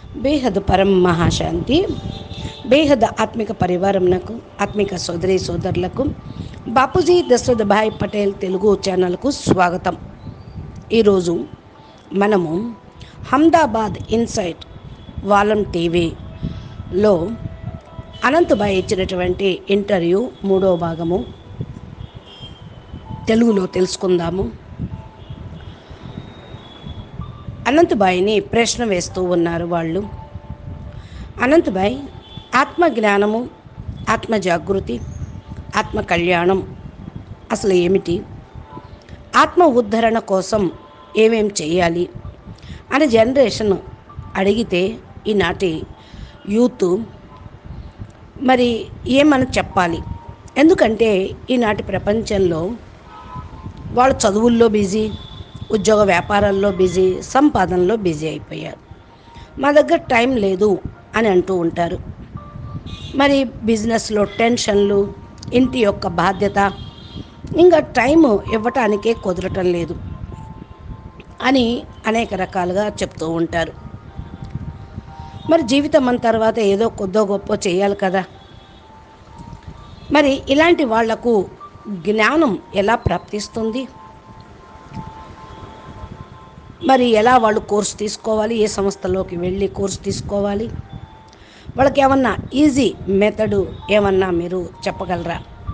బేహద్ పరం మహాశాంతి. బేహద్ ఆత్మిక పరివారంనకు, ఆత్మిక సోదరి సోదరులకు బాపూజీ దశరథ్ భాయ్ పటేల్ తెలుగు ఛానల్కు స్వాగతం. ఈరోజు మనము అహ్మదాబాద్ ఇన్సైట్ వాలం టీవీలో అనంత్ భాయ్ ఇచ్చినటువంటి ఇంటర్వ్యూ 3వ భాగము తెలుగులో తెలుసుకుందాము. అనంత్ భాయ్ని ప్రశ్న వేస్తూ ఉన్నారు వాళ్ళు. అనంత్ భాయ్, ఆత్మ జ్ఞానము, ఆత్మ జాగృతి, ఆత్మ కళ్యాణం అసలు ఏమిటి? ఆత్మ ఉద్ధరణ కోసం ఏమేం చేయాలి అని జనరేషన్ అడిగితే ఈనాటి యూత్ మరి ఏమని చెప్పాలి? ఎందుకంటే ఈనాటి ప్రపంచంలో వాళ్ళు చదువుల్లో బిజీ, ఉద్యోగ వ్యాపారాల్లో బిజీ, సంపాదనలో బిజీ అయిపోయారు. మా దగ్గర టైం లేదు అని అంటూ ఉంటారు. మరి బిజినెస్లో టెన్షన్లు, ఇంటి యొక్క బాధ్యత, ఇంకా టైం ఇవ్వటానికే కుదరటం లేదు అని అనేక రకాలుగా చెప్తూ ఉంటారు. మరి జీవితం మన తర్వాత ఏదో కొద్దో గొప్ప చేయాలి కదా. మరి ఇలాంటి వాళ్లకు జ్ఞానం ఎలా ప్రాప్తిస్తుంది? మరి ఎలా వాళ్ళు కోర్సు తీసుకోవాలి? ఏ సంస్థలోకి వెళ్ళి కోర్సు తీసుకోవాలి? వాళ్ళకి ఏమన్నా ఈజీ మెథడు ఏమన్నా మీరు చెప్పగలరా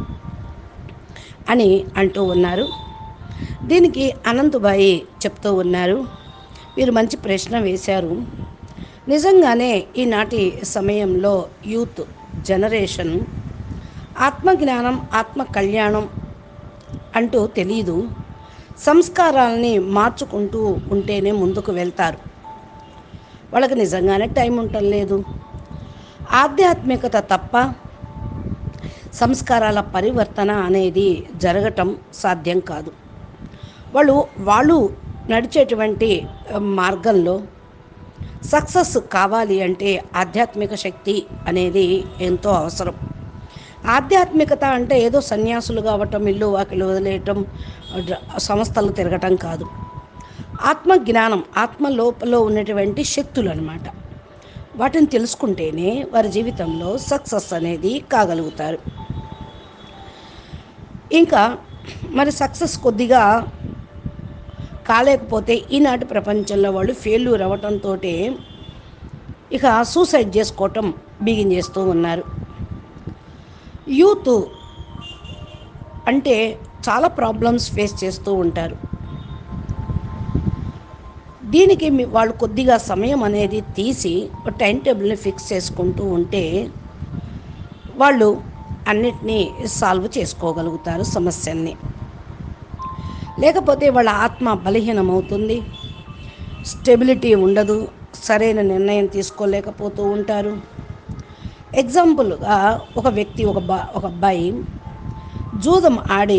అని అంటూ ఉన్నారు. దీనికి అనంత్ భాయ్ చెప్తూ ఉన్నారు, మీరు మంచి ప్రశ్న వేశారు. నిజంగానే ఈనాటి సమయంలో యూత్ జనరేషన్ ఆత్మజ్ఞానం, ఆత్మ కళ్యాణం అంటూ తెలీదు. సంస్కారాలని మార్చుకుంటూ ఉంటేనే ముందుకు వెళ్తారు. వాళ్ళకి నిజంగానే టైం ఉండటం లేదు. ఆధ్యాత్మికత తప్ప సంస్కారాల పరివర్తన అనేది జరగటం సాధ్యం కాదు. వాళ్ళు నడిచేటువంటి మార్గంలో సక్సెస్ కావాలి అంటే ఆధ్యాత్మిక శక్తి అనేది ఎంతో అవసరం. ఆధ్యాత్మికత అంటే ఏదో సన్యాసులు కావటం, ఇల్లు వాకిలు వదిలేయటం, సంస్థలు తిరగటం కాదు. ఆత్మజ్ఞానం, ఆత్మ లోపల ఉన్నటువంటి శక్తులు అన్నమాట. వాటిని తెలుసుకుంటేనే వారి జీవితంలో సక్సెస్ అనేది కాగలుగుతారు. ఇంకా మరి సక్సెస్ కొద్దిగా కాలేకపోతే ఈనాటి ప్రపంచంలో వాళ్ళు ఫెయిల్యూర్ అవ్వటంతో ఇక సూసైడ్ చేసుకోవటం బిగిన్ ఉన్నారు. యూత్ అంటే చాలా ప్రాబ్లమ్స్ ఫేస్ చేస్తూ ఉంటారు. దీనికి వాళ్ళు కొద్దిగా సమయం అనేది తీసి టైం టేబుల్ని ఫిక్స్ చేసుకుంటూ ఉంటే వాళ్ళు అన్నిటినీ సాల్వ్ చేసుకోగలుగుతారు సమస్యల్ని. లేకపోతే వాళ్ళ ఆత్మ బలహీనమవుతుంది, స్టెబిలిటీ ఉండదు, సరైన నిర్ణయం తీసుకోలేకపోతూ ఉంటారు. ఎగ్జాంపుల్గా ఒక వ్యక్తి, ఒక అబ్బాయి జూదం ఆడి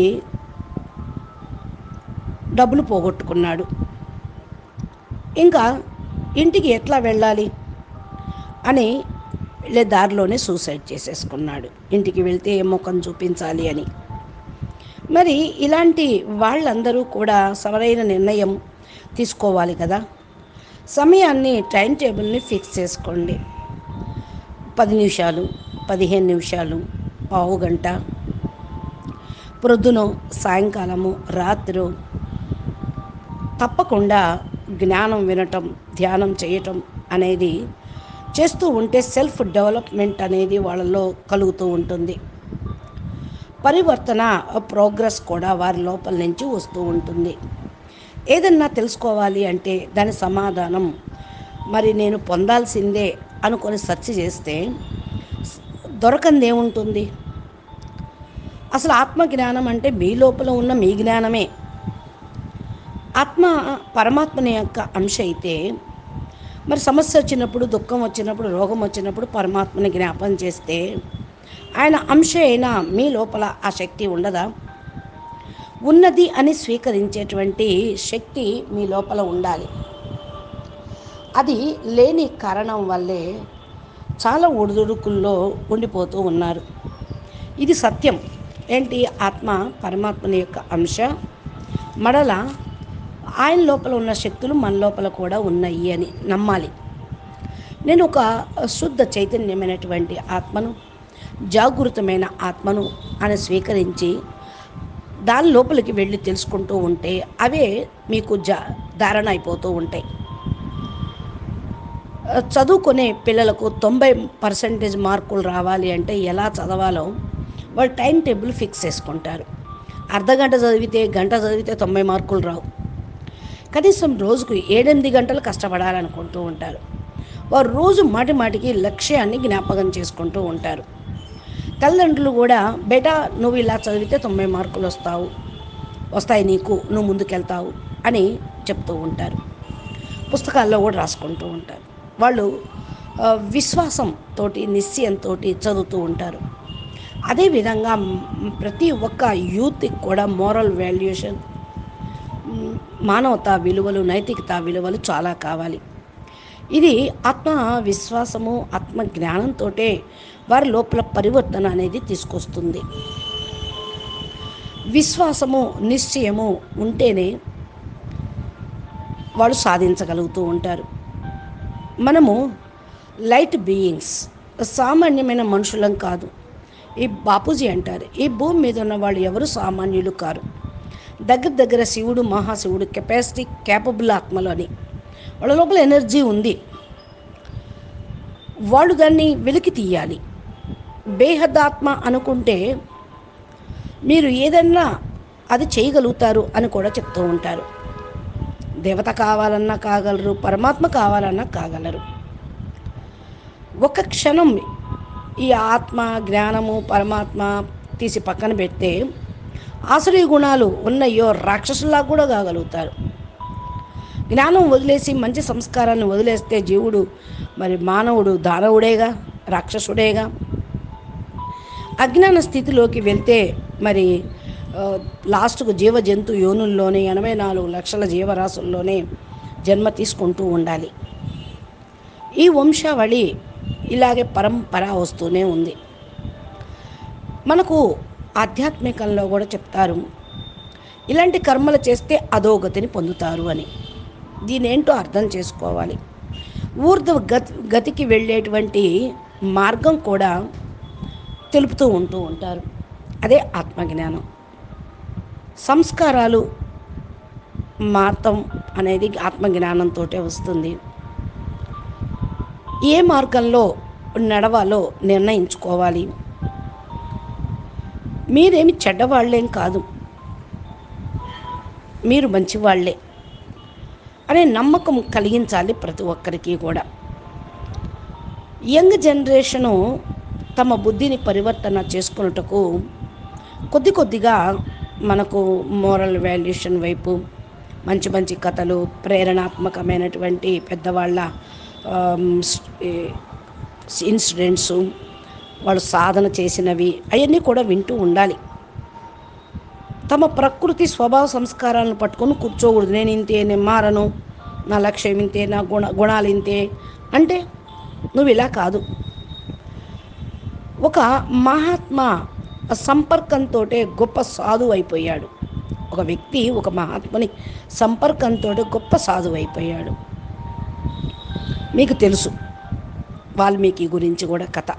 డబ్బులు పోగొట్టుకున్నాడు. ఇంకా ఇంటికి ఎట్లా వెళ్ళాలి అని వెళ్ళే దారిలోనే సూసైడ్ చేసేసుకున్నాడు. ఇంటికి వెళ్తే ఏ ముఖం చూపించాలి అని. మరి ఇలాంటి వాళ్ళందరూ కూడా సరైన నిర్ణయం తీసుకోవాలి కదా. సమయాన్ని, టైం టేబుల్ని ఫిక్స్ చేసుకోండి. 10 నిమిషాలు, 15 నిమిషాలు, పావు గంట, ప్రొద్దున, సాయంకాలము, రాత్రి తప్పకుండా జ్ఞానం వినటం, ధ్యానం చేయటం అనేది చేస్తూ ఉంటే సెల్ఫ్ డెవలప్మెంట్ అనేది వాళ్ళలో కలుగుతూ ఉంటుంది. పరివర్తన, ప్రోగ్రెస్ కూడా వారి లోపల నుంచి వస్తూ ఉంటుంది. ఏదన్నా తెలుసుకోవాలి అంటే దాని సమాధానం మరి నేను పొందాల్సిందే అనుకొని సెర్చ్ చేస్తే దొరకంది ఏముంటుంది? అసలు ఆత్మజ్ఞానం అంటే మీ లోపల ఉన్న మీ జ్ఞానమే. ఆత్మ పరమాత్మని యొక్క అంశ అయితే మరి సమస్య వచ్చినప్పుడు, దుఃఖం వచ్చినప్పుడు, రోగం వచ్చినప్పుడు పరమాత్మని జ్ఞాపం చేస్తే ఆయన అంశ అయినా మీ లోపల ఆ శక్తి ఉండదా? ఉన్నది అని స్వీకరించేటువంటి శక్తి మీ లోపల ఉండాలి. అది లేని కారణం వల్లే చాలా ఒడిదుడుకుల్లో ఉండిపోతూ ఉన్నారు. ఇది సత్యం. ఏంటి? ఆత్మ పరమాత్మని యొక్క అంశ, మరల ఆయన లోపల ఉన్న శక్తులు మన లోపల కూడా ఉన్నాయి అని నమ్మాలి. నేను ఒక శుద్ధ చైతన్యమైనటువంటి ఆత్మను, జాగృతమైన ఆత్మను అని స్వీకరించి దాని లోపలికి వెళ్ళి తెలుసుకుంటూ ఉంటే అవే మీకు ధారణ అయిపోతూ ఉంటాయి. చదువుకునే పిల్లలకు 90% మార్కులు రావాలి అంటే ఎలా చదవాలో వాళ్ళు టైం టేబుల్ ఫిక్స్ చేసుకుంటారు. అర్ధగంట చదివితే, గంట చదివితే 90 మార్కులు రావు. కనీసం రోజుకు 7-8 గంటలు కష్టపడాలనుకుంటూ ఉంటారు. వారు రోజు మాటి మాటికి లక్ష్యాన్ని జ్ఞాపకం చేసుకుంటూ ఉంటారు. తల్లిదండ్రులు కూడా, బేటా నువ్వు ఇలా చదివితే 90 మార్కులు వస్తాయి నీకు, నువ్వు ముందుకెళ్తావు అని చెప్తూ ఉంటారు. పుస్తకాల్లో కూడా రాసుకుంటూ ఉంటారు. వాళ్ళు విశ్వాసంతో, నిశ్చయంతో చదువుతూ ఉంటారు. అదేవిధంగా ప్రతి ఒక్క యూత్కి కూడా మోరల్ వాల్యుయేషన్, మానవతా విలువలు, నైతికతా విలువలు చాలా కావాలి. ఇది ఆత్మ విశ్వాసము, ఆత్మ జ్ఞానంతో వారి లోపల పరివర్తన అనేది తీసుకొస్తుంది. విశ్వాసము, నిశ్చయము ఉంటేనే వాళ్ళు సాధించగలుగుతూ ఉంటారు. మనము లైట్ బీయింగ్స్, సామాన్యమైన మనుషులం కాదు. ఈ బాపూజీ అంటారు, ఈ భూమి మీద ఉన్న వాళ్ళు ఎవరు సామాన్యులు కారు. దగ్గర శివుడు, మహాశివుడు క్యాపబుల్ ఆత్మలు అని. వాళ్ళ లోపల ఎనర్జీ ఉంది. వాళ్ళు దాన్ని వెలికి తీయాలి. బేహదాత్మ అనుకుంటే మీరు ఏదన్నా అది చేయగలుగుతారు అని కూడా చెప్తూ ఉంటారు. దేవత కావాలన్నా కాగలరు, పరమాత్మ కావాలన్నా కాగలరు. ఒక క్షణం ఈ ఆత్మ, జ్ఞానము, పరమాత్మ తీసి పక్కన పెడితే ఆసురీ గుణాలు ఉన్నయ్యో రాక్షసులా కూడా కాగలుగుతారు. జ్ఞానం వదిలేసి మంచి సంస్కారాన్ని వదిలేస్తే జీవుడు, మరి మానవుడు దానవుడేగా, రాక్షసుడేగా. అజ్ఞాన స్థితిలోకి వెళ్తే మరి లాస్ట్కు జీవజంతు యోనుల్లోనే 84 లక్షల జీవరాశుల్లోనే జన్మ తీసుకుంటూ ఉండాలి. ఈ వంశావళి ఇలాగే పరంపర వస్తూనే ఉంది. మనకు ఆధ్యాత్మికంలో కూడా చెప్తారు, ఇలాంటి కర్మలు చేస్తే అధోగతిని పొందుతారు అని. దీనేంటో అర్థం చేసుకోవాలి. ఊర్ధ్వ గతికి వెళ్ళేటువంటి మార్గం కూడా తెలుపుతూ ఉంటూ ఉంటారు. అదే ఆత్మజ్ఞానం. సంస్కారాలు మార్తం అనేది ఆత్మజ్ఞానంతో వస్తుంది. ఏ మార్గంలో నడవాలో నిర్ణయించుకోవాలి. మీరేమి చెడ్డవాళ్ళేం కాదు, మీరు మంచివాళ్లే అనే నమ్మకం కలిగించాలి ప్రతి ఒక్కరికి కూడా. యంగ్ జనరేషను తమ బుద్ధిని పరివర్తన చేసుకున్నటకు కొద్దిగా మనకు మోరల్ వాల్యుయేషన్ వైపు మంచి మంచి కథలు, ప్రేరణాత్మకమైనటువంటి పెద్దవాళ్ళ ఇన్సిడెంట్స్, వాళ్ళు సాధన చేసినవి అవన్నీ కూడా వింటూ ఉండాలి. తమ ప్రకృతి స్వభావ సంస్కారాలను పట్టుకొని కూర్చోకూడదు. నేను ఇంతే, నేను మారను, నా లక్ష్యం ఇంతే, నా గుణాలు ఇంతే అంటే నువ్వు ఇలా కాదు. ఒక మహాత్మా సంపర్కంతో గొప్ప సాధువు అయిపోయాడు. ఒక వ్యక్తి ఒక మహాత్ముని సంపర్కంతో గొప్ప సాధువు అయిపోయాడు. మీకు తెలుసు వాల్మీకి గురించి కూడా కథ.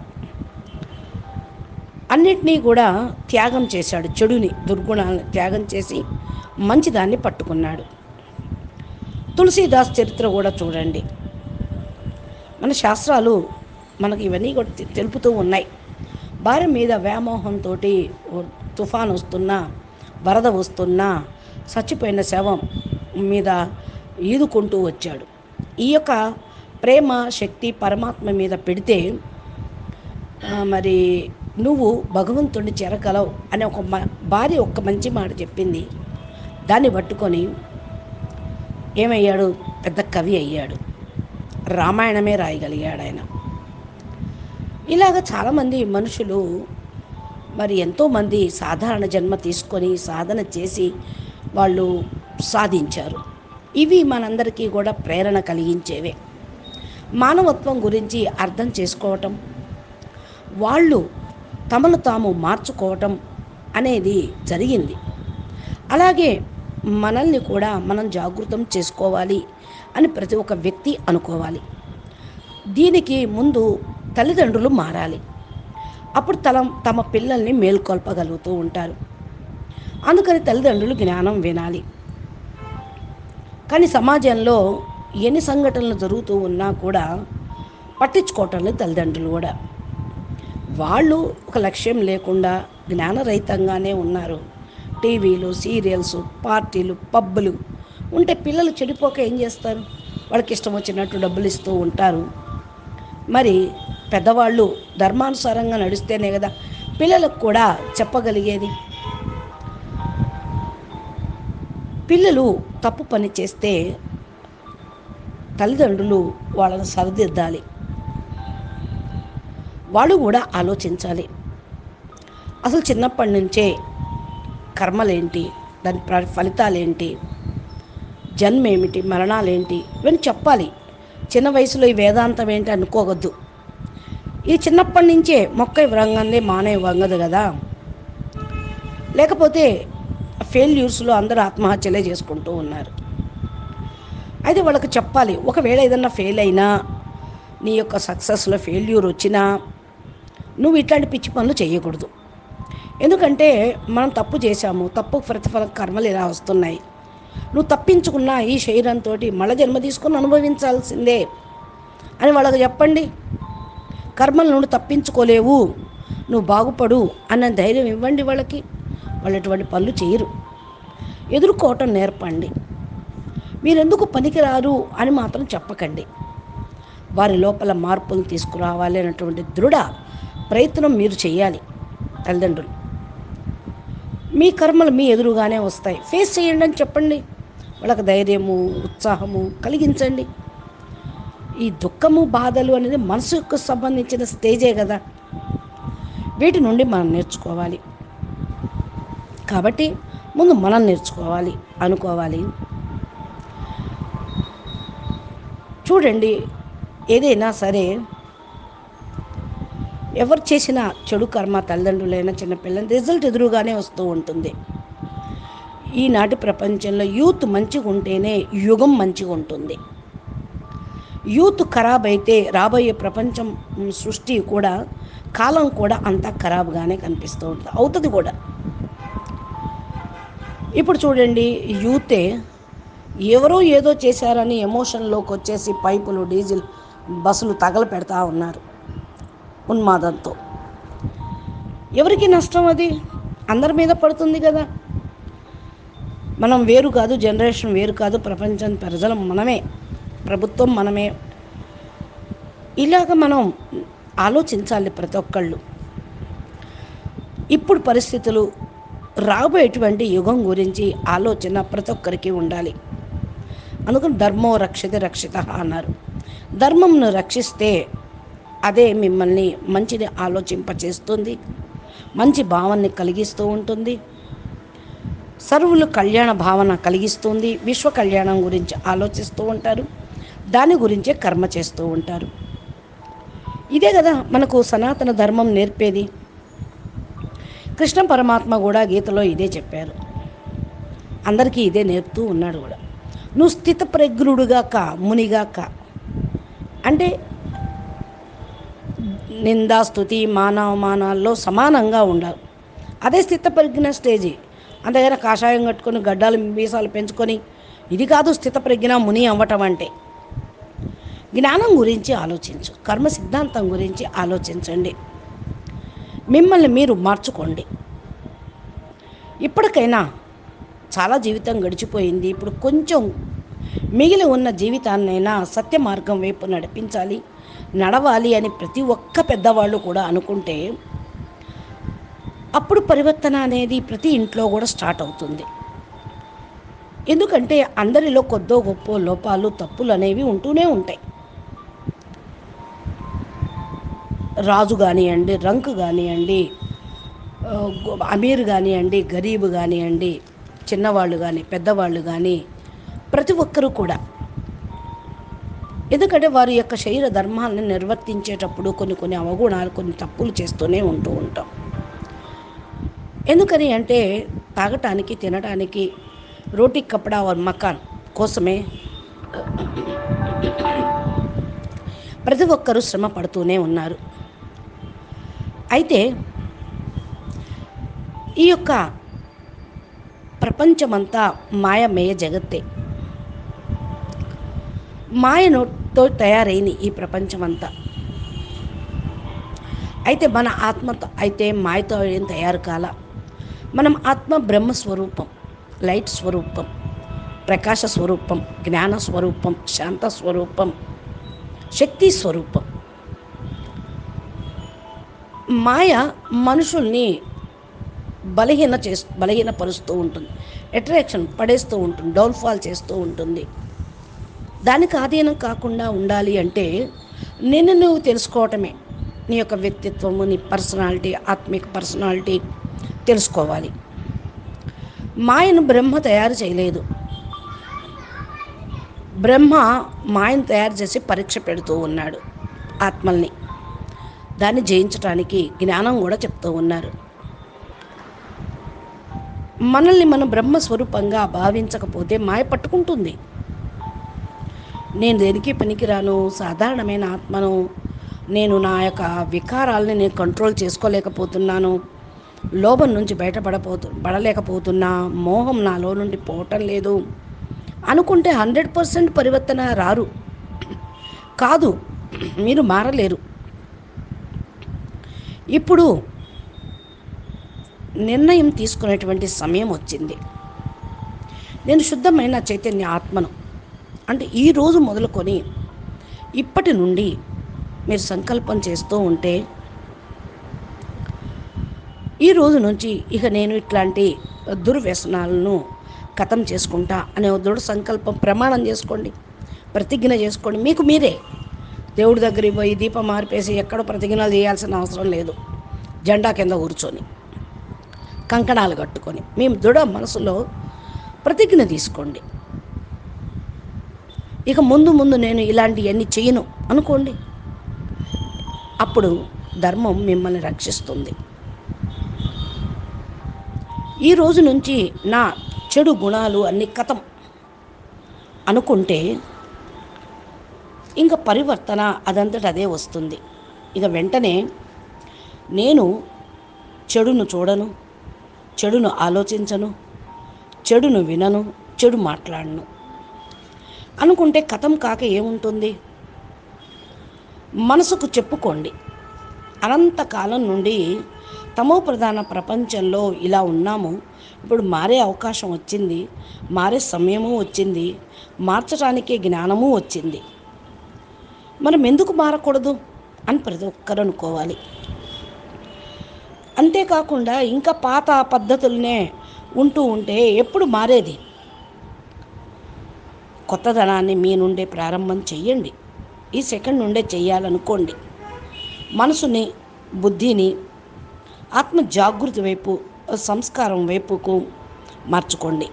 అన్నిటినీ కూడా త్యాగం చేశాడు. చెడుని, దుర్గుణాలను త్యాగం చేసి మంచిదాన్ని పట్టుకున్నాడు. తులసీదాస్ చరిత్ర కూడా చూడండి. మన శాస్త్రాలు మనకి ఇవన్నీ కూడా తెలుపుతూ ఉన్నాయి. భార్య మీద వ్యామోహంతో తుఫాన్ వస్తున్నా, వరద వస్తున్నా, చచ్చిపోయిన శవం మీద ఈదుకుంటూ వచ్చాడు. ఈ యొక్క ప్రేమ శక్తి పరమాత్మ మీద పెడితే మరి నువ్వు భగవంతుడిని చేరగలవు అని ఒక భార్య ఒక్క మంచి మాట చెప్పింది. దాన్ని పట్టుకొని ఏమయ్యాడు? పెద్ద కవి అయ్యాడు. రామాయణమే రాయగలిగాడు ఆయన. ఇలాగ చాలామంది మనుషులు మరి ఎంతోమంది సాధారణ జన్మ తీసుకొని సాధన చేసి వాళ్ళు సాధించారు. ఇవి మనందరికీ కూడా ప్రేరణ కలిగించేవే. మానవత్వం గురించి అర్థం చేసుకోవటం, వాళ్ళు తమను తాము మార్చుకోవటం అనేది జరిగింది. అలాగే మనల్ని కూడా మనం జాగృతం చేసుకోవాలి అని ప్రతి ఒక్క వ్యక్తి అనుకోవాలి. దీనికి ముందు తల్లిదండ్రులు మారాలి. అప్పుడు తమ పిల్లల్ని మేల్కొల్పగలుగుతూ ఉంటారు. అందుకని తల్లిదండ్రులు జ్ఞానం వినాలి. కానీ సమాజంలో ఎన్ని సంఘటనలు జరుగుతూ ఉన్నా కూడా పట్టించుకోవటం లేదు తల్లిదండ్రులు కూడా. వాళ్ళు ఒక లక్ష్యం లేకుండా జ్ఞానరహితంగానే ఉన్నారు. టీవీలు, సీరియల్స్, పార్టీలు, పబ్బులు ఉంటే పిల్లలు చెడిపోక ఏం చేస్తారు? వాళ్ళకి ఇష్టం వచ్చినట్టు డబ్బులు ఇస్తూ ఉంటారు. మరి పెద్దవాళ్ళు ధర్మానుసారంగా నడిస్తేనే కదా పిల్లలకు కూడా చెప్పగలిగేది. పిల్లలు తప్పు పని చేస్తే తల్లిదండ్రులు వాళ్ళని సరిదిద్దాలి. వాళ్ళు కూడా ఆలోచించాలి. అసలు చిన్నప్పటి నుంచే కర్మలేంటి, దాని ఫలితాలేంటి, జన్మేమిటి, మరణాలేంటి ఇవన్నీ చెప్పాలి. చిన్న వయసులో ఈ వేదాంతం ఏంటి అనుకోవద్దు. ఈ చిన్నప్పటి నుంచే మొక్క వ్రంగందే మానే వంగదు కదా. లేకపోతే ఫెయిల్యూర్స్లో అందరూ ఆత్మహత్యలే చేసుకుంటూ ఉన్నారు. అయితే వాళ్ళకి చెప్పాలి. ఒకవేళ ఏదన్నా ఫెయిల్ అయినా, నీ యొక్క సక్సెస్లో ఫెయిల్యూర్ వచ్చినా నువ్వు ఇట్లాంటి పిచ్చి పనులు చేయకూడదు. ఎందుకంటే మనం తప్పు చేశాము, తప్పు ప్రతిఫలం కర్మలు ఇలా వస్తున్నాయి. నువ్వు తప్పించుకున్న ఈ శరీరంతో మళ్ళీ జన్మ తీసుకొని అనుభవించాల్సిందే అని వాళ్ళకి చెప్పండి. కర్మలు నువ్వు తప్పించుకోలేవు, నువ్వు బాగుపడు అన్న ధైర్యం ఇవ్వండి వాళ్ళకి. వాళ్ళు ఎటువంటి పనులు చేయరు. ఎదుర్కోవటం నేర్పండి. మీరెందుకు పనికిరారు అని మాత్రం చెప్పకండి. వారి లోపల మార్పులు తీసుకురావాలి అన్నటువంటి దృఢ ప్రయత్నం మీరు చేయాలి. తల్లిదండ్రులు మీ కర్మలు మీ ఎదురుగానే వస్తాయి, ఫేస్ చేయండి అని చెప్పండి. వాళ్ళకి ధైర్యము, ఉత్సాహము కలిగించండి. ఈ దుఃఖము, బాధలు అనేది మనసుకు సంబంధించిన స్టేజే కదా. వీటి నుండి మనం నేర్చుకోవాలి. కాబట్టి ముందు మనం నేర్చుకోవాలి, అనుకోవాలి. చూడండి, ఏదైనా సరే ఎవరు చేసిన చెడు కర్మ, తల్లిదండ్రులైనా చిన్నపిల్లల రిజల్ట్ ఎదురుగానే వస్తూ ఉంటుంది. ఈనాటి ప్రపంచంలో యూత్ మంచిగా ఉంటేనే యుగం మంచిగా ఉంటుంది. యూత్ ఖరాబ్ అయితే రాబోయే ప్రపంచం, సృష్టి కూడా, కాలం కూడా అంతా ఖరాబ్గానే కనిపిస్తూ ఉంటుంది, అవుతుంది కూడా. ఇప్పుడు చూడండి, యూతే ఎవరో ఏదో చేశారని ఎమోషన్లోకి వచ్చేసి పైపులు, డీజిల్, బస్సులు తగలపెడతా ఉన్నారు ఉన్మాదంతో. ఎవరికి నష్టం? అది అందరి మీద పడుతుంది కదా. మనం వేరు కాదు, జనరేషన్ వేరు కాదు, ప్రపంచం ప్రజలు మనమే, ప్రభుత్వం మనమే. ఇలాగ మనం ఆలోచించాలి ప్రతి ఒక్కళ్ళు. ఇప్పుడు పరిస్థితులు, రాబోయేటువంటి యుగం గురించి ఆలోచన ప్రతి ఒక్కరికి ఉండాలి. అందుకని ధర్మో రక్షిత రక్షిత అన్నారు. ధర్మంను రక్షిస్తే అదే మిమ్మల్ని మంచిని ఆలోచింపచేస్తుంది, మంచి భావాన్ని కలిగిస్తూ ఉంటుంది, సర్వులు కళ్యాణ భావన కలిగిస్తుంది, విశ్వ కళ్యాణం గురించి ఆలోచిస్తూ ఉంటారు, దాని గురించే కర్మ చేస్తూ ఉంటారు. ఇదే కదా మనకు సనాతన ధర్మం నేర్పేది. కృష్ణ పరమాత్మ కూడా గీతలో ఇదే చెప్పారు, అందరికీ ఇదే నేర్పుతూ ఉన్నాడు కూడా. నువ్వు స్థితప్రజ్ఞుడుగా కా, మునిగా కా. అంటే నిందాస్తుతి, మానవమానాల్లో సమానంగా ఉండాలి. అదే స్థితప్రజ్ఞ స్టేజీ. అంతేగాని కాషాయం కట్టుకొని గడ్డాలు మీసాలు పెంచుకొని ఇది కాదు స్థితప్రజ్ఞ, ముని అవ్వటం అంటే. జ్ఞానం గురించి ఆలోచించు, కర్మ సిద్ధాంతం గురించి ఆలోచించండి, మిమ్మల్ని మీరు మార్చుకోండి. ఇప్పటికైనా చాలా జీవితం గడిచిపోయింది, ఇప్పుడు కొంచెం మిగిలి ఉన్న జీవితాన్నైనా సత్య మార్గం వైపు నడిపించాలి, నడవాలి అని ప్రతి ఒక్క పెద్దవాళ్ళు కూడా అనుకుంటే అప్పుడు పరివర్తన అనేది ప్రతి ఇంట్లో కూడా స్టార్ట్ అవుతుంది. ఎందుకంటే అందరిలో కొద్దో గొప్ప లోపాలు, తప్పులు అనేవి ఉంటూనే ఉంటాయి. రాజు కానివ్వండి, రంకు కానివ్వండి, అమీర్ కానివ్వండి, గరీబ్ కానివ్వండి, చిన్నవాళ్ళు కానీ పెద్దవాళ్ళు కానీ ప్రతి ఒక్కరూ కూడా. ఎందుకంటే వారి యొక్క శరీర ధర్మాలను నిర్వర్తించేటప్పుడు కొన్ని అవగుణాలు, కొన్ని తప్పులు చేస్తూనే ఉంటూ ఉంటాం. ఎందుకని అంటే తాగటానికి, తినడానికి, రోటీ కపడా और మకాన్ కోసమే ప్రతి ఒక్కరూ శ్రమ పడుతూనే ఉన్నారు. అయితే ఈ యొక్క ప్రపంచమంతా మాయమేయ జగత్తే. మాయతో తయారైంది ఈ ప్రపంచమంతా. అయితే మన ఆత్మతో అయితే మాయతో ఏం తయారు కాల. మనం ఆత్మ బ్రహ్మస్వరూపం, లైట్ స్వరూపం, ప్రకాశ స్వరూపం, జ్ఞాన స్వరూపం, శాంత స్వరూపం, శక్తి స్వరూపం. మాయ మనుషుల్ని బలహీనపరుస్తూ ఉంటుంది, అట్రాక్షన్ పడేస్తూ ఉంటుంది, డౌన్ఫాల్ చేస్తూ ఉంటుంది. దానికి ఆధీనం కాకుండా ఉండాలి అంటే నిన్ను నువ్వు తెలుసుకోవటమే. నీ యొక్క వ్యక్తిత్వము, నీ పర్సనాలిటీ, ఆత్మిక పర్సనాలిటీ తెలుసుకోవాలి. మాయను బ్రహ్మ తయారు చేయలేదు. బ్రహ్మ మాయను తయారు చేసి పరీక్ష పెడుతూ ఉన్నాడు ఆత్మల్ని. దాన్ని జయించడానికి జ్ఞానం కూడా చెప్తూ ఉన్నారు. మనల్ని మనం బ్రహ్మస్వరూపంగా భావించకపోతే మాయ పట్టుకుంటుంది. నేను దేనికి పనికిరాను, సాధారణమైన ఆత్మను, నేను నా యొక్క వికారాలని నేను కంట్రోల్ చేసుకోలేకపోతున్నాను, లోభం నుంచి బయటపడలేకపోతున్నా, మోహం నాలో నుండి పోవటం లేదు అనుకుంటే 100% పరివర్తన రారు. కాదు, మీరు మారలేరు. ఇప్పుడు నిర్ణయం తీసుకునేటువంటి సమయం వచ్చింది. నేను శుద్ధమైన చైతన్య ఆత్మను అంటే ఈరోజు మొదలుకొని ఇప్పటి నుండి మీరు సంకల్పం చేస్తూ ఉంటే, ఈ రోజు నుంచి ఇక నేను ఇట్లాంటి దుర్వ్యసనాలను ఖతం చేసుకుంటా అనే దృఢ సంకల్పం ప్రమాణం చేసుకోండి, ప్రతిజ్ఞ చేసుకోండి. మీకు మీరే దేవుడి దగ్గరికి పోయి దీపం మార్పేసి ఎక్కడో ప్రతిజ్ఞలు చేయాల్సిన అవసరం లేదు. జెండా కింద కూర్చొని కంకణాలు కట్టుకొని మీ దృఢ మనసులో ప్రతిజ్ఞ తీసుకోండి. ఇక ముందు నేను ఇలాంటివన్నీ చేయను అనుకోండి. అప్పుడు ధర్మం మిమ్మల్ని రక్షిస్తుంది. ఈ రోజు నుంచి నా చెడు గుణాలు అన్నీ కథం అనుకుంటే ఇంకా పరివర్తన అదంతట అదే వస్తుంది. ఇక వెంటనే నేను చెడును చూడను, చెడును ఆలోచించను, చెడును వినను, చెడు మాట్లాడను అనుకుంటే కథం కాక ఏముంటుంది? మనసుకు చెప్పుకోండి, అనంతకాలం నుండి తమో ప్రధాన ప్రపంచంలో ఇలా ఉన్నాము, ఇప్పుడు మారే అవకాశం వచ్చింది, మారే సమయము వచ్చింది, మార్చడానికే జ్ఞానము వచ్చింది, మనం ఎందుకు మారకూడదు అని ప్రతి ఒక్కరు అనుకోవాలి. అంతేకాకుండా ఇంకా పాత పద్ధతులనే ఉంటూ ఉంటే ఎప్పుడు మారేది? కొత్తదనాన్ని మీ నుండే ప్రారంభం చెయ్యండి. ఈ సెకండ్ నుండే చెయ్యాలనుకోండి. మనసుని, బుద్ధిని ఆత్మ జాగృతి వైపు, సంస్కారం వైపుకు మార్చుకోండి.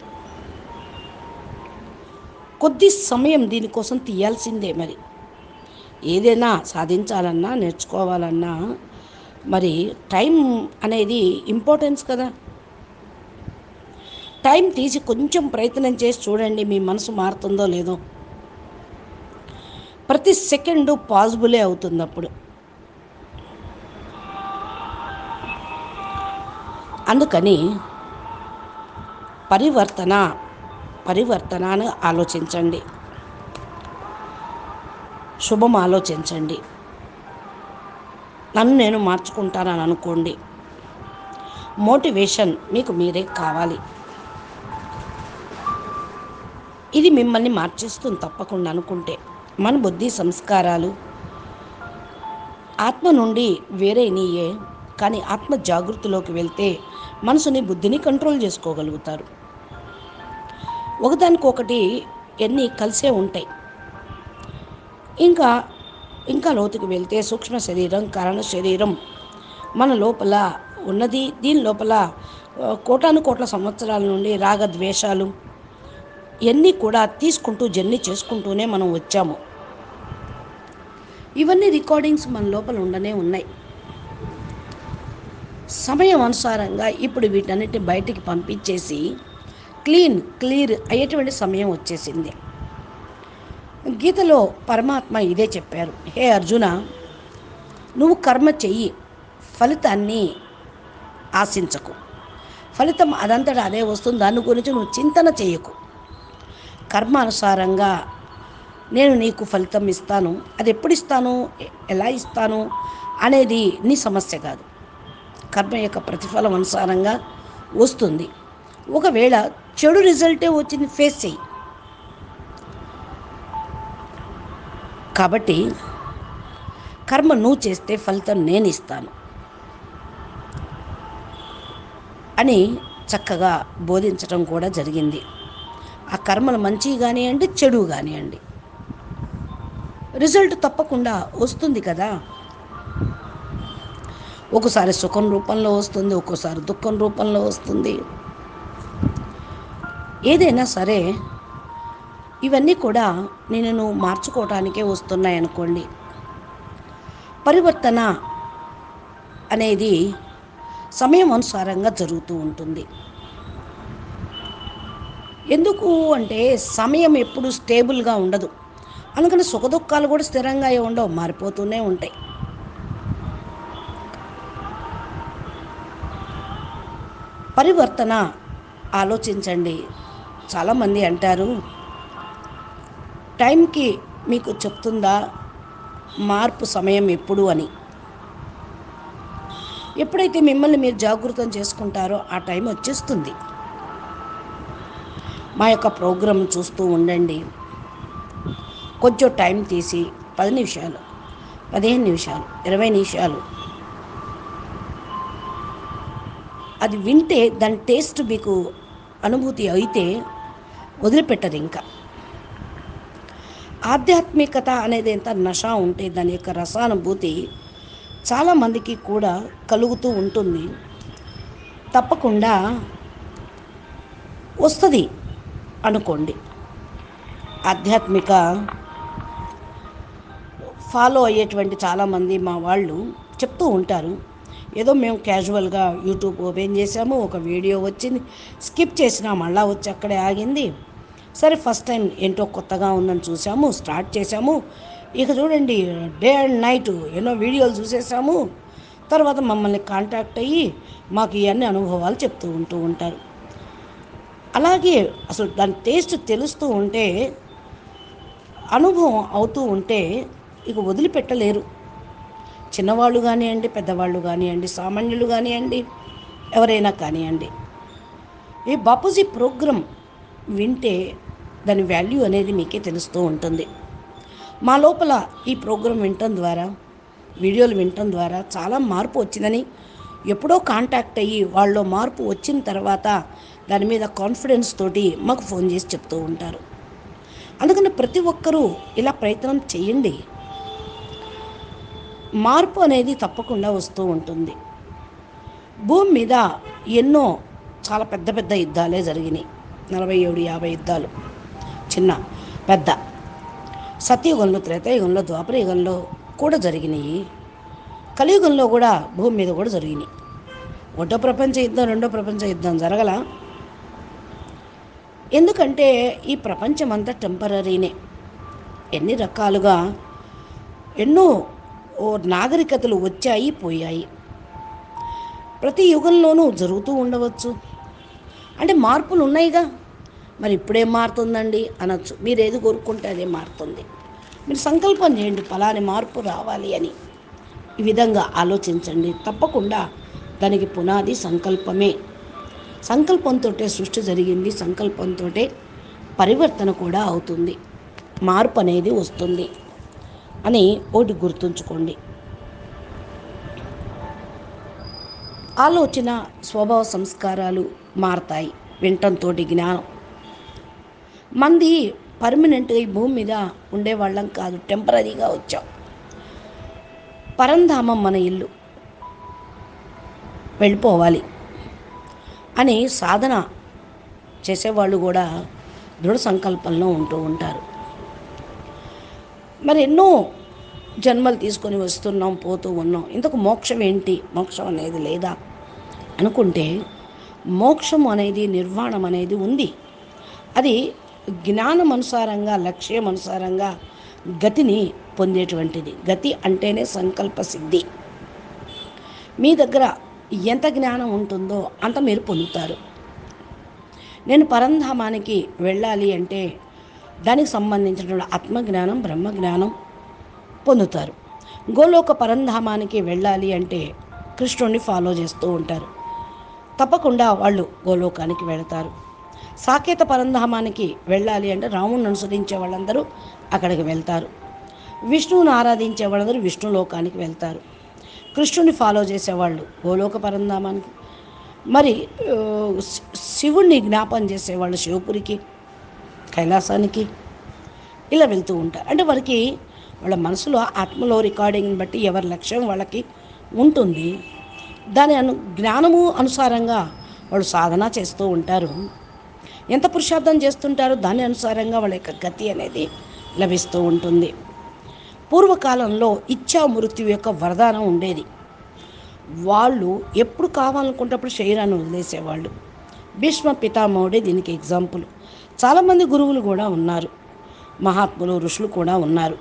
కొద్ది సమయం దీనికోసం తీయాల్సిందే. మరి ఏదైనా సాధించాలన్నా, నేర్చుకోవాలన్నా మరి టైం అనేది ఇంపార్టెన్స్ కదా. టైం తీసి కొంచెం ప్రయత్నం చేసి చూడండి, మీ మనసు మారుతుందో లేదో. ప్రతి సెకండు పాజిబులే అవుతుంది. అప్పుడు అందుకని పరివర్తనను ఆలోచించండి, శుభం ఆలోచించండి. నన్ను నేను మార్చుకుంటానని అనుకోండి. మోటివేషన్ మీకు మీరే కావాలి. ఇది మిమ్మల్ని మార్చేస్తుంది తప్పకుండా అనుకుంటే. మన బుద్ధి, సంస్కారాలు ఆత్మ నుండి వేరైనయే, కానీ ఆత్మ జాగృతిలోకి వెళ్తే మనసుని, బుద్ధిని కంట్రోల్ చేసుకోగలుగుతారు. ఒకదానికొకటి ఎన్ని కలిసే ఉంటాయి. ఇంకా లోతుకు వెళ్తే సూక్ష్మ శరీరం, కారణ శరీరం మన లోపల ఉన్నది. దీని లోపల కోటాను సంవత్సరాల నుండి రాగద్వేషాలు ఇవన్నీ కూడా తీసుకుంటూ జర్నీ చేసుకుంటూనే మనం వచ్చాము. ఇవన్నీ రికార్డింగ్స్ మన లోపల ఉండనే ఉన్నాయి. సమయం అనుసారంగా ఇప్పుడు వీటన్నిటిని బయటికి పంపించేసి క్లియర్ అయ్యేటువంటి సమయం వచ్చేసింది. గీతలో పరమాత్మ ఇదే చెప్పారు. హే అర్జున, నువ్వు కర్మ చెయ్యి, ఫలితాన్ని ఆశించకు. ఫలితం అదంతటా అదే వస్తుంది, దాని గురించి నువ్వు చింతన చేయకు. కర్మానుసారంగా నేను నీకు ఫలితం ఇస్తాను. అది ఎప్పుడు ఇస్తాను, ఎలా ఇస్తాను అనేది నీ సమస్య కాదు. కర్మ యొక్క ప్రతిఫలం అనుసారంగా వస్తుంది. ఒకవేళ చెడు రిజల్టే వచ్చింది, ఫేస్ చెయ్యి. కాబట్టి కర్మ నువ్వు చేస్తే ఫలితం నేను ఇస్తాను అని చక్కగా బోధించడం కూడా జరిగింది. ఆ కర్మలు మంచి కానివ్వండి, చెడు కానివ్వండి, రిజల్ట్ తప్పకుండా వస్తుంది కదా. ఒక్కోసారి సుఖం రూపంలో వస్తుంది, ఒక్కోసారి దుఃఖం రూపంలో వస్తుంది. ఏదైనా సరే ఇవన్నీ కూడా నేను మార్చుకోవటానికే వస్తున్నాయి అనుకోండి. పరివర్తన అనేది సమయం అనుసారంగా జరుగుతూ ఉంటుంది. ఎందుకు అంటే సమయం ఎప్పుడు స్టేబుల్గా ఉండదు. అందుకని సుఖదుఖాలు కూడా స్థిరంగా ఉండవు, మారిపోతూనే ఉంటాయి. పరివర్తన ఆలోచించండి. చాలామంది అంటారు, టైంకి మీకు చెప్తుందా మార్పు సమయం ఎప్పుడు అని. ఎప్పుడైతే మిమ్మల్ని మీరు జాగృతం చేసుకుంటారో ఆ టైం వచ్చేస్తుంది. మా యొక్క ప్రోగ్రాం చూస్తూ ఉండండి. కొంచెం టైం తీసి 10 నిమిషాలు, 15 నిమిషాలు, 20 నిమిషాలు అది వింటే దాని టేస్ట్ మీకు అనుభూతి అయితే వదిలిపెట్టరు. ఇంకా ఆధ్యాత్మికత అనేది ఎంత నష ఉంటే దాని యొక్క రసానుభూతి చాలామందికి కూడా కలుగుతూ ఉంటుంది. తప్పకుండా వస్తుంది అనుకోండి. ఆధ్యాత్మిక ఫాలో అయ్యేటువంటి చాలామంది మా వాళ్ళు చెప్తూ ఉంటారు, ఏదో మేము క్యాజువల్గా యూట్యూబ్ ఓపెన్ చేసాము, ఒక వీడియో వచ్చింది, స్కిప్ చేసినా మళ్ళా వచ్చి అక్కడే ఆగింది. సరే ఫస్ట్ టైం ఏంటో కొత్తగా ఉందని చూసాము, స్టార్ట్ చేసాము. ఇక చూడండి డే అండ్ నైట్ ఎన్నో వీడియోలు చూసేసాము. తర్వాత మమ్మల్ని కాంటాక్ట్ అయ్యి మాకు ఇవన్నీ అనుభవాలు చెప్తూ ఉంటారు. అలాగే అసలు దాని టేస్ట్ తెలుస్తూ ఉంటే, అనుభవం అవుతూ ఉంటే ఇక వదిలిపెట్టలేరు. చిన్నవాళ్ళు కానివ్వండి, పెద్దవాళ్ళు కానివ్వండి, సామాన్యులు కానివ్వండి, ఎవరైనా కానివ్వండి. ఈ బాపూజీ ప్రోగ్రాం వింటే దాని వాల్యూ అనేది మీకే తెలుస్తూ ఉంటుంది. మా లోపల ఈ ప్రోగ్రాం వినటం ద్వారా, వీడియోలు వినటం ద్వారా చాలా మార్పు వచ్చిందని ఎప్పుడో కాంటాక్ట్ అయ్యి వాళ్ళలో మార్పు వచ్చిన తర్వాత దాని మీద కాన్ఫిడెన్స్ తోటి మాకు ఫోన్ చేసి చెప్తూ ఉంటారు. అందుకని ప్రతి ఒక్కరూ ఇలా ప్రయత్నం చేయండి. మార్పు అనేది తప్పకుండా వస్తూ ఉంటుంది. భూమి మీద ఎన్నో చాలా పెద్ద పెద్ద యుద్ధాలే జరిగినాయి. 47-50 యుద్ధాలు, చిన్న పెద్ద. సత్యయుగంలో, త్రేతాయుగంలో, ద్వాపరయుగంలో కూడా జరిగినాయి. కలియుగంలో కూడా భూమి మీద కూడా జరిగినాయి. ఒకటో ప్రపంచ యుద్ధం, రెండో ప్రపంచ యుద్ధం జరగల. ఎందుకంటే ఈ ప్రపంచం అంతా టెంపరీనే. ఎన్ని రకాలుగా ఎన్నో నాగరికతలు వచ్చాయి, పోయాయి. ప్రతి యుగంలోనూ జరుగుతూ ఉండవచ్చు. అంటే మార్పులు ఉన్నాయిగా. మరి ఇప్పుడేం మారుతుందండి అనొచ్చు. మీరు ఏది కోరుకుంటే అదే మారుతుంది. మీరు సంకల్పం చేయండి, ఫలాని మార్పు రావాలి అని. ఈ విధంగా ఆలోచించండి. తప్పకుండా దానికి పునాది సంకల్పమే. సంకల్పంతో సృష్టి జరిగింది, సంకల్పంతో పరివర్తన కూడా అవుతుంది, మార్పు అనేది వస్తుంది అని ఒకటి గుర్తుంచుకోండి. ఆలోచన, స్వభావ సంస్కారాలు మారతాయి వినటంతో. జ్ఞానం మంది పర్మనెంట్గా ఈ భూమి మీద ఉండేవాళ్ళం కాదు, టెంపరీగా వచ్చాం. పరంధామం మన ఇల్లు, వెళ్ళిపోవాలి అని సాధన చేసేవాళ్ళు కూడా దృఢ సంకల్పంలో ఉంటూ ఉంటారు. మరి ఎన్నో జన్మలు తీసుకొని వస్తున్నాం, పోతూ ఉన్నాం. ఇంతకు మోక్షం ఏంటి, మోక్షం అనేది లేదా అనుకుంటే, మోక్షం అనేది, నిర్వాణం అనేది ఉంది. అది జ్ఞానం అనుసారంగా, లక్ష్యం అనుసారంగా గతిని పొందేటువంటిది. గతి అంటేనే సంకల్ప సిద్ధి. మీ దగ్గర ఎంత జ్ఞానం ఉంటుందో అంత మీరు పొందుతారు. నేను పరంధామానికి వెళ్ళాలి అంటే దానికి సంబంధించినటువంటి ఆత్మజ్ఞానం, బ్రహ్మజ్ఞానం పొందుతారు. గోలోక పరంధామానికి వెళ్ళాలి అంటే కృష్ణుడిని ఫాలో చేస్తూ ఉంటారు. తప్పకుండా వాళ్ళు గోలోకానికి వెళతారు. సాకేత పరంధామానికి వెళ్ళాలి అంటే రాముడిని అనుసరించే వాళ్ళందరూ అక్కడికి వెళ్తారు. విష్ణువుని ఆరాధించే వాళ్ళందరూ విష్ణులోకానికి వెళ్తారు. కృష్ణుని ఫాలో చేసేవాళ్ళు గోలోక పరంధామానికి, మరి శివుణ్ణి జ్ఞాపం చేసేవాళ్ళు శివపురికి, కైలాసానికి ఇలా వెళ్తూ ఉంటారు. అంటే వారికి వాళ్ళ మనసులో ఆత్మలో రికార్డింగ్ని బట్టి ఎవరి లక్ష్యం వాళ్ళకి ఉంటుంది. దాని జ్ఞానము అనుసారంగా వాళ్ళు సాధన చేస్తూ ఉంటారు. ఎంత పురుషార్థం చేస్తుంటారో దాని అనుసారంగా వాళ్ళ యొక్క గతి అనేది లభిస్తూ ఉంటుంది. పూర్వకాలంలో ఇచ్ఛా మృత్యు యొక్క వరదానం ఉండేది. వాళ్ళు ఎప్పుడు కావాలనుకుంటప్పుడు శరీరాన్ని వదిలేసేవాళ్ళు. భీష్మ పితామహుడే దీనికి ఎగ్జాంపుల్. చాలామంది గురువులు కూడా ఉన్నారు, మహాత్ములు, ఋషులు కూడా ఉన్నారు.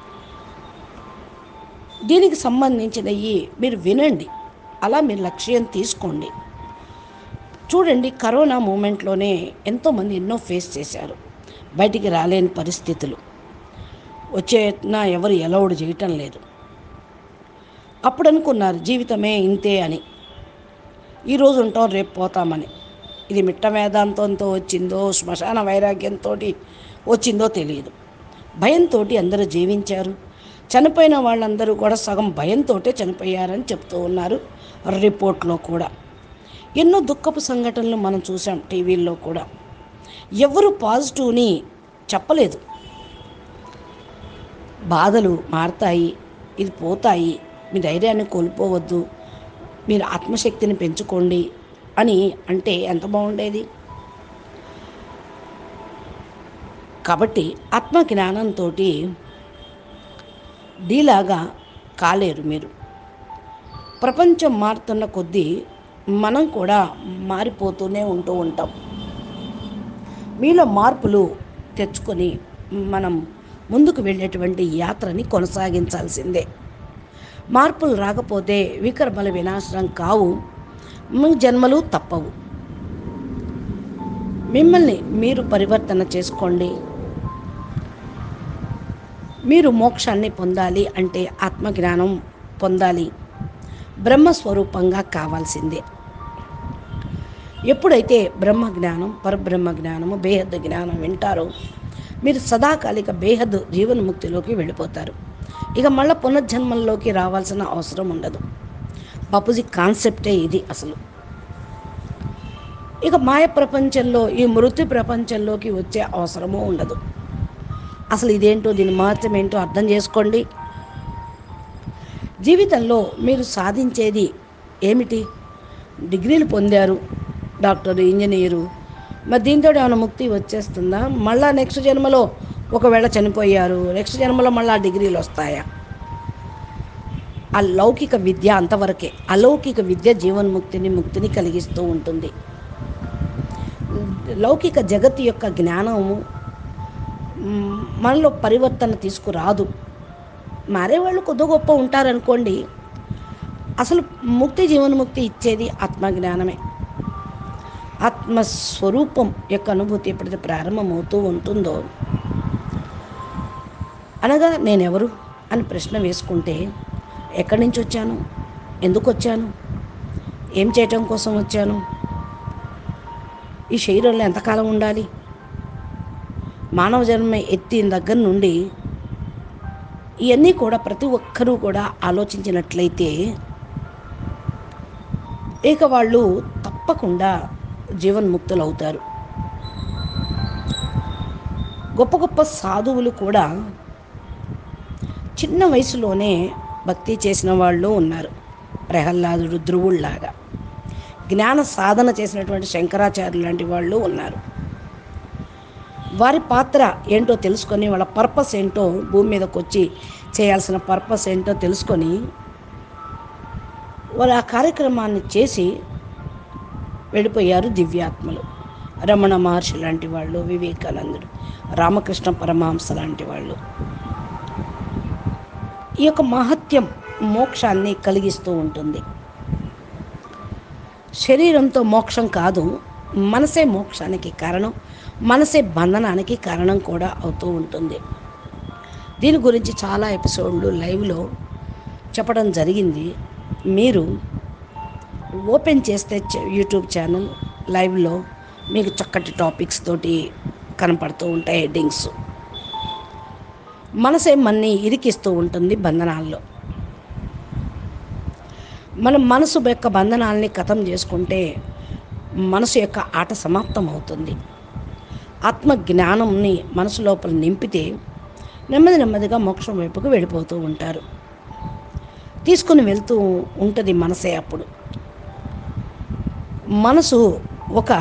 దీనికి సంబంధించినవి మీరు వినండి, అలా మీరు లక్ష్యం తీసుకోండి. చూడండి, కరోనా మూమెంట్లోనే ఎంతోమంది ఎన్నో ఫేస్ చేశారు. బయటికి రాలేని పరిస్థితులు వచ్చేనా ఎవరు ఎలౌడ్ చేయటం లేదు. అప్పుడు అనుకున్నారు జీవితమే ఇంతే అని, ఈరోజు ఉంటాం రేపు పోతామని. ఇది మిట్ట వేదాంతంతో వచ్చిందో శ్మశాన వైరాగ్యంతో వచ్చిందో తెలియదు. భయంతో అందరూ జీవించారు. చనిపోయిన వాళ్ళందరూ కూడా సగం భయంతో చనిపోయారని చెప్తూ ఉన్నారు రిపోర్ట్లో కూడా. ఎన్నో దుఃఖపు సంఘటనలు మనం చూసాం టీవీల్లో కూడా. ఎవరు పాజిటివ్ని చెప్పలేదు. బాధలు మారతాయి, ఇది పోతాయి, మీ ధైర్యాన్ని కోల్పోవద్దు, మీరు ఆత్మశక్తిని పెంచుకోండి అని అంటే ఎంత బాగుండేది. కాబట్టి ఆత్మజ్ఞానంతో డీలాగా కాలేరు మీరు. ప్రపంచం మారుతున్న కొద్దీ మనం కూడా మారిపోతూనే ఉంటూ ఉంటాం. మీలో మార్పులు తెచ్చుకొని మనం ముందుకు వెళ్ళేటువంటి యాత్రని కొనసాగించాల్సిందే. మార్పులు రాకపోతే వికర్మల వినాశనం కావు, జన్మలు తప్పవు. మిమ్మల్ని మీరు పరివర్తన చేసుకోండి. మీరు మోక్షాన్ని పొందాలి అంటే ఆత్మజ్ఞానం పొందాలి, బ్రహ్మస్వరూపంగా కావాల్సిందే. ఎప్పుడైతే బ్రహ్మజ్ఞానం, పరబ్రహ్మ జ్ఞానము, బేహద్ జ్ఞానం వింటారో మీరు సదాకాలిక బేహద్ జీవన్ముక్తిలోకి వెళ్ళిపోతారు. ఇక మళ్ళీ పునర్జన్మల్లోకి రావాల్సిన అవసరం ఉండదు. బాపూజీ కాన్సెప్టే ఇది అసలు. ఇక మాయ ప్రపంచంలో, ఈ మృత్యు ప్రపంచంలోకి వచ్చే అవసరమూ ఉండదు. అసలు ఇదేంటో, దీని మహత్వం ఏంటో అర్థం చేసుకోండి. జీవితంలో మీరు సాధించేది ఏమిటి? డిగ్రీలు పొందారు, డాక్టరు, ఇంజనీరు, మరి దీంతో ఏమైనా ముక్తి వచ్చేస్తుందా? మళ్ళా నెక్స్ట్ జన్మలో ఒకవేళ చనిపోయారు, నెక్స్ట్ జన్మలో మళ్ళీ డిగ్రీలు వస్తాయా? ఆ లౌకిక విద్య అంతవరకే. అలౌకిక విద్య జీవన్ముక్తిని, ముక్తిని కలిగిస్తూ ఉంటుంది. లౌకిక జగత్తు యొక్క జ్ఞానము మనలో పరివర్తన తీసుకురాదు. మారేవాళ్ళు కొద్ది గొప్ప ఉంటారనుకోండి. అసలు ముక్తి, జీవన్ముక్తి ఇచ్చేది ఆత్మజ్ఞానమే. ఆత్మస్వరూపం యొక్క అనుభూతి ఎప్పుడైతే ప్రారంభమవుతూ ఉంటుందో, అనగా నేనెవరు అని ప్రశ్న వేసుకుంటే, ఎక్కడి నుంచి వచ్చాను, ఎందుకు వచ్చాను, ఏం చేయటం కోసం వచ్చాను, ఈ శరీరంలో ఎంతకాలం ఉండాలి, మానవ జన్మ ఎత్తిన దగ్గర నుండి ఇవన్నీ కూడా ప్రతి ఒక్కరూ కూడా ఆలోచించినట్లయితే ఇక వాళ్ళు తప్పకుండా జీవన్ముక్తులు అవుతారు. గొప్ప గొప్ప సాధువులు కూడా చిన్న వయసులోనే భక్తి చేసిన వాళ్ళు ఉన్నారు. ప్రహ్లాదుడు, ధ్రువుల్లాగా జ్ఞాన సాధన చేసినటువంటి శంకరాచార్యులు లాంటి వాళ్ళు ఉన్నారు. వారి పాత్ర ఏంటో తెలుసుకొని, వాళ్ళ పర్పస్ ఏంటో, భూమి మీదకి వచ్చి చేయాల్సిన పర్పస్ ఏంటో తెలుసుకొని వాళ్ళు ఆ కార్యక్రమాన్ని చేసి వెళ్ళిపోయారు దివ్యాత్మలు. రమణ మహర్షి లాంటి వాళ్ళు, వివేకానందుడు, రామకృష్ణ పరమహంస లాంటి వాళ్ళు. ఈ యొక్క మహత్యం మోక్షాన్ని కలిగిస్తూ ఉంటుంది. శరీరంతో మోక్షం కాదు, మనసే మోక్షానికి కారణం, మనసే బంధనానికి కారణం కూడా అవుతూ ఉంటుంది. దీని గురించి చాలా ఎపిసోడ్లు లైవ్లో చెప్పడం జరిగింది. మీరు ఓపెన్ చేస్తే యూట్యూబ్ ఛానల్ లైవ్లో మీకు చక్కటి టాపిక్స్ తోటి కనపడుతూ ఉంటాయి, హెడ్డింగ్స్. మనసే మన్ని ఇరికిస్తూ ఉంటుంది బంధనాల్లో. మనం మనసు యొక్క బంధనాల్ని ఖతం చేసుకుంటే మనసు యొక్క ఆట సమాప్తం అవుతుంది. ఆత్మ జ్ఞానంని మనసు లోపల నింపితే నెమ్మదిగా మోక్షం వైపుకు వెళ్ళిపోతూ ఉంటారు. తీసుకుని వెళ్తూ ఉంటుంది మనసే. అప్పుడు మనసు ఒక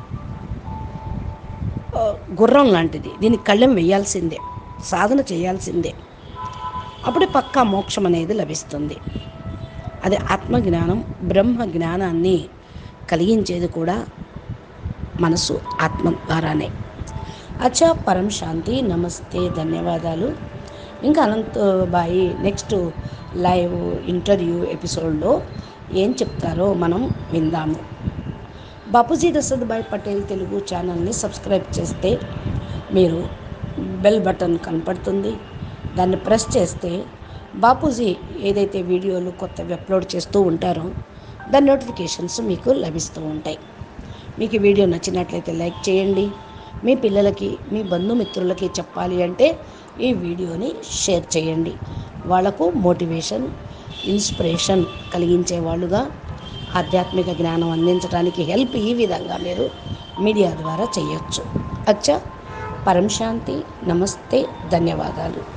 గుర్రం లాంటిది, దీనికి కళ్ళెం వేయాల్సిందే, సాధన చేయాల్సిందే. అప్పుడే పక్కా మోక్షం అనేది లభిస్తుంది. అది ఆత్మజ్ఞానం, బ్రహ్మ జ్ఞానాన్ని కలిగించేది కూడా మనసు ఆత్మ ద్వారానే. అచ్చా, పరం శాంతి, నమస్తే, ధన్యవాదాలు. ఇంకా అనంతబాయి నెక్స్ట్ లైవ్ ఇంటర్వ్యూ ఎపిసోడ్లో ఏం చెప్తారో మనం విందాము. బాపూజీ దశరథభాయ్ పటేల్ తెలుగు ఛానల్ని సబ్స్క్రైబ్ చేస్తే మీరు బెల్ బటన్ కనపడుతుంది. దాన్ని ప్రెస్ చేస్తే బాపూజీ ఏదైతే వీడియోలు కొత్తవి అప్లోడ్ చేస్తూ ఉంటారో దాని నోటిఫికేషన్స్ మీకు లభిస్తూ ఉంటాయి. మీకు ఈ వీడియో నచ్చినట్లయితే లైక్ చేయండి. మీ పిల్లలకి, మీ బంధుమిత్రులకి చెప్పాలి అంటే ఈ వీడియోని షేర్ చేయండి. వాళ్లకు మోటివేషన్, ఇన్స్పిరేషన్ కలిగించే వాళ్ళుగా ఆధ్యాత్మిక జ్ఞానం అందించడానికి హెల్ప్ ఈ విధంగా మీరు మీడియా ద్వారా చేయొచ్చు. అచ్చా, పరం శాంతి, నమస్తే, ధన్యవాదాలు.